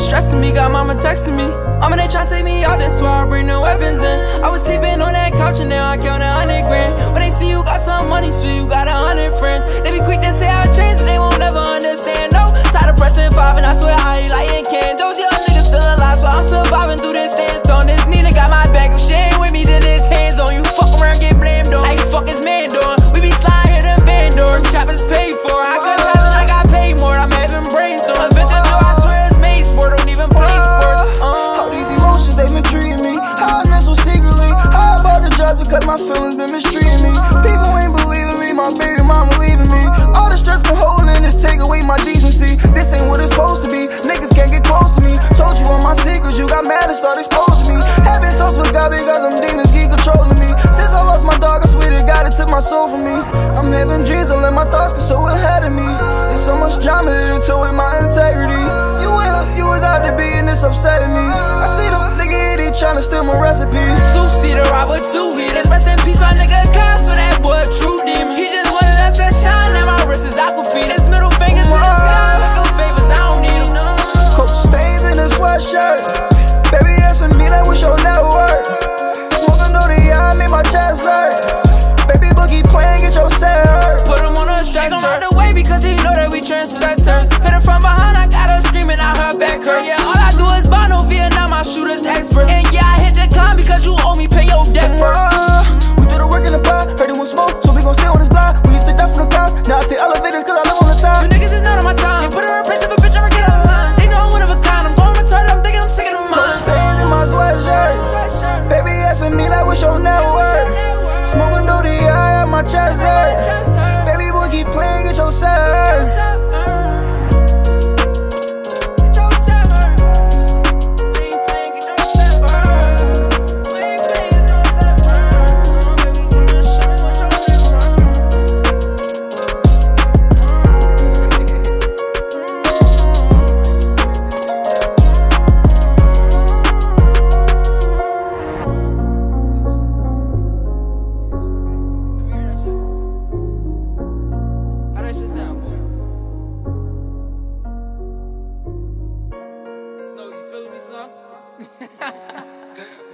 stressing me, got mama texting me. Mama, they tryna take me out, that's why I bring the weapons in. I was sleeping on that couch and now I count 100 grand. When they see you got some money, so you got 100 friends. They be quick to say I changed, but they won't never understand. No, tired of pressing 5 and I swear I ain't lighting candles. Young niggas still alive, so I'm surviving through this sandstorm. This Nina got my back, if she ain't with me, then it's hands on. You fuck around, get blamed on. Like fuck is man doing? We be sliding here them van doors, choppers paid for. I cut ties and I got paid more, I'm having brainstorm. Invented door, I swear it's made sport, don't even play sports. All these emotions, they been treating me. How I nestle secretly. How about the drugs because my feelings been mistreating me. People ain't believing me, my baby mama leaving me. All the stress been holding in this, take away my decency. This ain't what it's supposed to be, niggas can't get close to me. Told you all my secrets, you got mad and started exposing me. Having talks with God because them demons keep controlling me. Since I lost my dog, I swear to God it took my soul from me. I'm having dreams, I let my thoughts get so ahead of me. There's so much drama that into with my integrity. You was out to be and it's upsetting me. I see them nigga idiot tryna steal my recipe. Two-seater ride with 2 heaters. Rest in peace, my nigga Kyle, so that boy a true demon. He just wanted us to shine, now my wrist is aquafina. His middle fingers to the sky, like no favors, I don't need them. Coke stains in a sweatshirt. Baby asking me that what's your network. Smoking on the eye, made my chest hurt. Baby boogie playing, get your set hurt. Put him on a stretcher. He gon' run away because he know that we trendsetters. Hit her from behind, I got her screaming out her back hurt. Yeah, all I do is buy no Vietnam, my shooters experts. And yeah, I hit the climb because you owe me, pay your debt first. We do the work in the pot, heard it was smoke, so we gon' stay on this block. We used to die from the cops, now I take elevators cause I live on the top. You niggas is not on my time. You put her in place if a bitch ever get out of line. They know I'm one of a kind, I'm going retarded, I'm thinking I'm sick of the mind. Stains in my sweatshirt. Baby asking me like what's your network. Smoking through the eye, my chest hurt. Baby boy keep playing, get your set hurt. Snow, you feeling me, Snow?